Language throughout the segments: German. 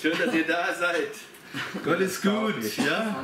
Schön, dass ihr da seid. Gott ist gut, ja?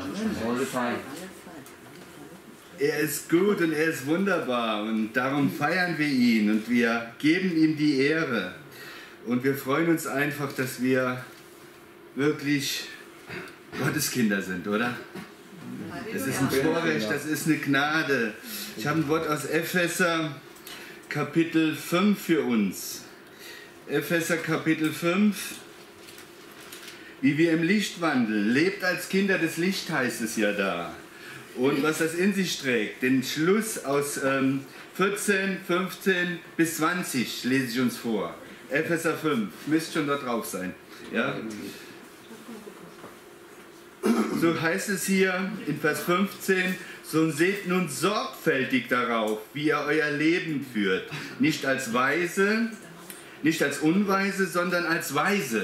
Er ist gut und er ist wunderbar und darum feiern wir ihn und wir geben ihm die Ehre. Und wir freuen uns einfach, dass wir wirklich Gottes Kinder sind, oder? Das ist ein Vorrecht, das ist eine Gnade. Ich habe ein Wort aus Epheser Kapitel 5 für uns. Epheser Kapitel 5. Wie wir im Licht wandeln. Lebt als Kinder des Lichts, heißt es ja da. Und was das in sich trägt, den Schluss aus 14, 15 bis 20 lese ich uns vor. Epheser 5, müsst schon da drauf sein. Ja? So heißt es hier in Vers 15, so seht nun sorgfältig darauf, wie ihr euer Leben führt. Nicht als Weise, nicht als Unweise, sondern als Weise.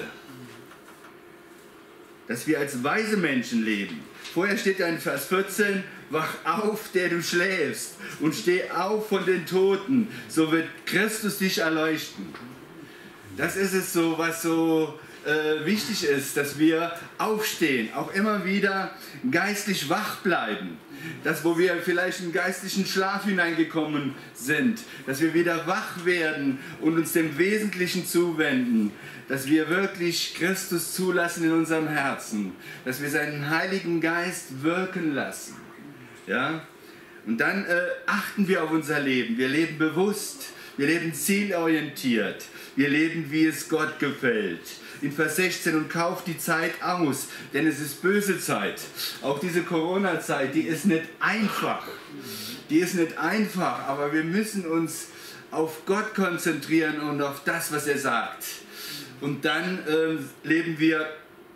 Dass wir als weise Menschen leben. Vorher steht ja in Vers 14, wach auf, der du schläfst, und steh auf von den Toten, so wird Christus dich erleuchten. Das ist es so, was so wichtig ist, dass wir aufstehen, auch immer wieder geistlich wach bleiben. Das, wo wir vielleicht in geistlichen Schlaf hineingekommen sind, dass wir wieder wach werden und uns dem Wesentlichen zuwenden, dass wir wirklich Christus zulassen in unserem Herzen, dass wir seinen Heiligen Geist wirken lassen. Ja? Und dann achten wir auf unser Leben. Wir leben bewusst, wir leben zielorientiert, wir leben, wie es Gott gefällt. In Vers 16, und kauft die Zeit aus, denn es ist böse Zeit. Auch diese Corona-Zeit, die ist nicht einfach. Die ist nicht einfach, aber wir müssen uns auf Gott konzentrieren und auf das, was er sagt. Und dann leben wir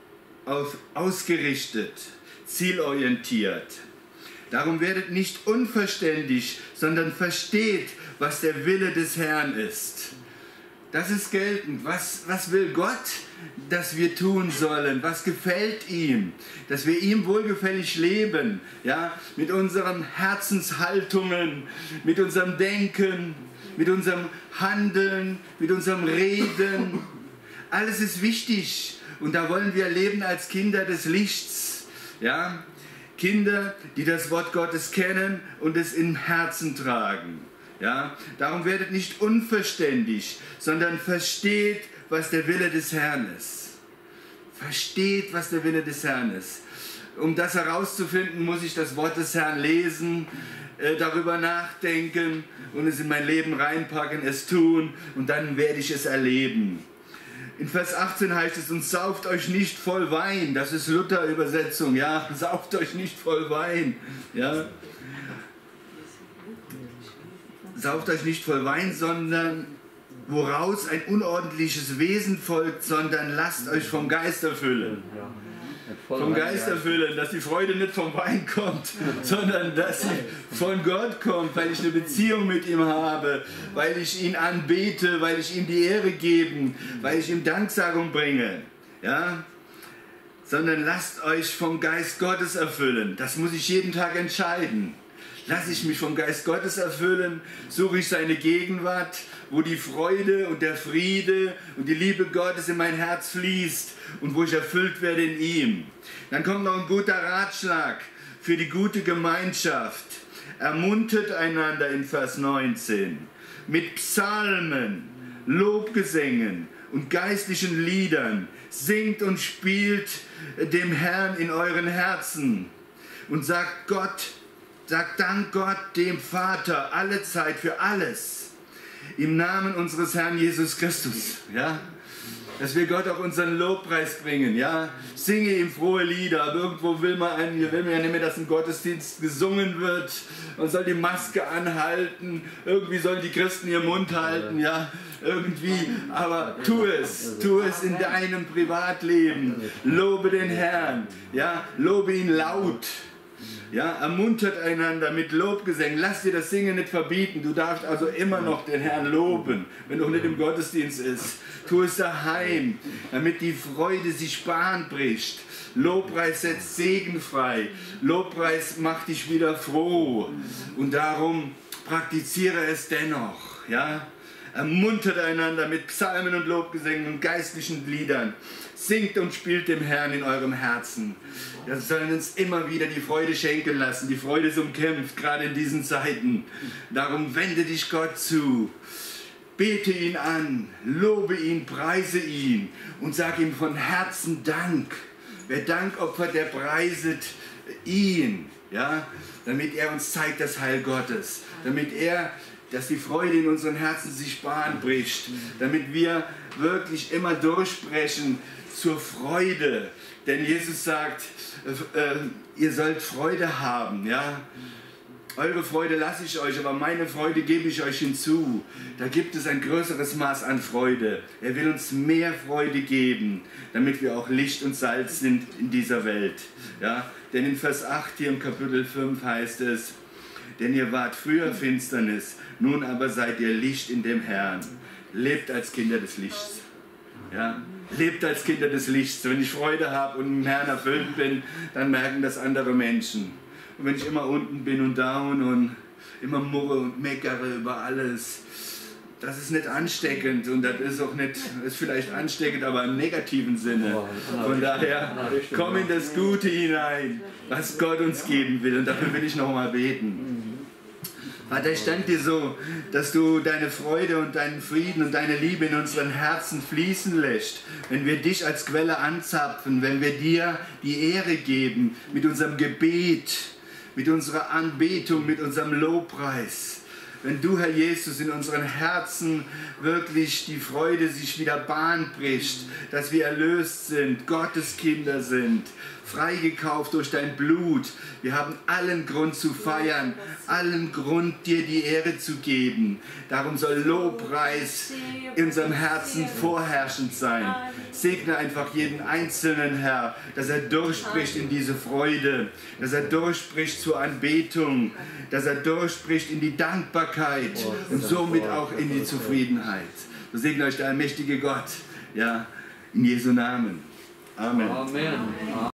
ausgerichtet, zielorientiert. Darum werdet nicht unverständig, sondern versteht, was der Wille des Herrn ist. Das ist geltend. Was will Gott, dass wir tun sollen? Was gefällt ihm? Dass wir ihm wohlgefällig leben, ja? Mit unseren Herzenshaltungen, mit unserem Denken, mit unserem Handeln, mit unserem Reden. Alles ist wichtig und da wollen wir leben als Kinder des Lichts. Ja? Kinder, die das Wort Gottes kennen und es im Herzen tragen. Ja? Darum werdet nicht unverständig, sondern versteht, was der Wille des Herrn ist. Versteht, was der Wille des Herrn ist. Um das herauszufinden, muss ich das Wort des Herrn lesen, darüber nachdenken und es in mein Leben reinpacken, es tun und dann werde ich es erleben. In Vers 18 heißt es, und sauft euch nicht voll Wein. Das ist Luther-Übersetzung, ja. Sauft euch nicht voll Wein, ja. Sauft euch nicht voll Wein, sondern woraus ein unordentliches Wesen folgt, sondern lasst euch vom Geist erfüllen. Vom Geist erfüllen, dass die Freude nicht vom Wein kommt, sondern dass sie von Gott kommt, weil ich eine Beziehung mit ihm habe, weil ich ihn anbete, weil ich ihm die Ehre gebe, weil ich ihm Danksagung bringe. Ja? Sondern lasst euch vom Geist Gottes erfüllen. Das muss ich jeden Tag entscheiden. Lasse ich mich vom Geist Gottes erfüllen, suche ich seine Gegenwart, wo die Freude und der Friede und die Liebe Gottes in mein Herz fließt und wo ich erfüllt werde in ihm. Dann kommt noch ein guter Ratschlag für die gute Gemeinschaft. Ermuntert einander in Vers 19 mit Psalmen, Lobgesängen und geistlichen Liedern. Singt und spielt dem Herrn in euren Herzen und sagt Dank Gott, dem Vater, alle Zeit für alles. Im Namen unseres Herrn Jesus Christus. Ja? Dass wir Gott auch unseren Lobpreis bringen. Ja? Singe ihm frohe Lieder. Aber irgendwo will man ja nicht mehr, dass im Gottesdienst gesungen wird. Man soll die Maske anhalten. Irgendwie sollen die Christen ihren Mund halten. Ja? Irgendwie. Aber tu es. Tu es in deinem Privatleben. Lobe den Herrn. Ja? Lobe ihn laut. Ja, ermuntert einander mit Lobgesängen. Lass dir das Singen nicht verbieten. Du darfst also immer noch den Herrn loben, wenn du nicht im Gottesdienst ist. Tu es daheim, damit die Freude sich Bahn bricht. Lobpreis setzt Segen frei. Lobpreis macht dich wieder froh. Und darum praktiziere es dennoch. Ja? Ermuntert einander mit Psalmen und Lobgesängen und geistlichen Liedern. Singt und spielt dem Herrn in eurem Herzen. Wir sollen uns immer wieder die Freude schenken lassen. Die Freude ist umkämpft, gerade in diesen Zeiten. Darum wende dich Gott zu. Bete ihn an, lobe ihn, preise ihn und sag ihm von Herzen Dank. Wer Dank opfert, der preiset ihn, ja? Damit er uns zeigt das Heil Gottes, dass die Freude in unseren Herzen sich Bahn bricht, damit wir wirklich immer durchsprechen zur Freude. Denn Jesus sagt, ihr sollt Freude haben, ja? Eure Freude lasse ich euch, aber meine Freude gebe ich euch hinzu. Da gibt es ein größeres Maß an Freude. Er will uns mehr Freude geben, damit wir auch Licht und Salz sind in dieser Welt. Ja? Denn in Vers 8 hier im Kapitel 5 heißt es, denn ihr wart früher Finsternis, nun aber seid ihr Licht in dem Herrn. Lebt als Kinder des Lichts. Ja? Lebt als Kinder des Lichts. Wenn ich Freude habe und im Herrn erfüllt bin, dann merken das andere Menschen. Und wenn ich immer unten bin und down und immer murre und meckere über alles, das ist nicht ansteckend und das ist auch nicht, ist vielleicht ansteckend, aber im negativen Sinne. Von daher, komm in das Gute hinein, was Gott uns geben will, und dafür will ich nochmal beten. Vater, ich danke dir so, dass du deine Freude und deinen Frieden und deine Liebe in unseren Herzen fließen lässt, wenn wir dich als Quelle anzapfen, wenn wir dir die Ehre geben mit unserem Gebet, mit unserer Anbetung, mit unserem Lobpreis. Wenn du, Herr Jesus, in unseren Herzen wirklich die Freude sich wieder Bahn bricht, dass wir erlöst sind, Gottes Kinder sind, freigekauft durch dein Blut. Wir haben allen Grund zu feiern, allen Grund, dir die Ehre zu geben. Darum soll Lobpreis in unserem Herzen vorherrschend sein. Segne einfach jeden Einzelnen, Herr, dass er durchspricht in diese Freude, dass er durchspricht zur Anbetung, dass er durchspricht in die Dankbarkeit und somit auch in die Zufriedenheit. So segne euch der allmächtige Gott, ja, in Jesu Namen. Amen. Amen.